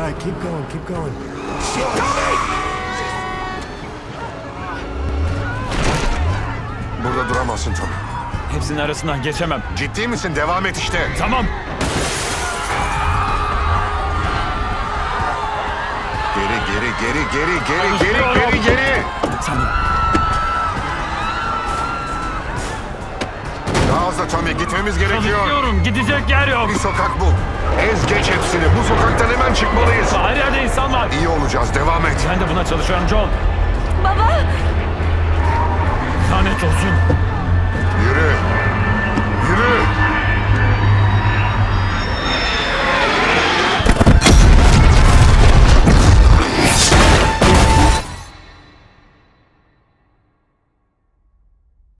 right, keep going, keep going. Shit, Tommy! Burada duramazsın Tommy. Hepsinin arasından geçemem. Ciddi misin? Devam et işte. Tamam. Geri. Tamam. Daha hızlı Tommy, gitmemiz gerekiyor. Çalışıyorum. Gidecek yer yok. Bir sokak bul. Ez geç hepsini. Bu sokaktan hemen çıkmalıyız. Her yerde insan var. İyi olacağız. Devam et. Ben de buna çalışıyorum John. Baba! Lanet olsun. Yürü.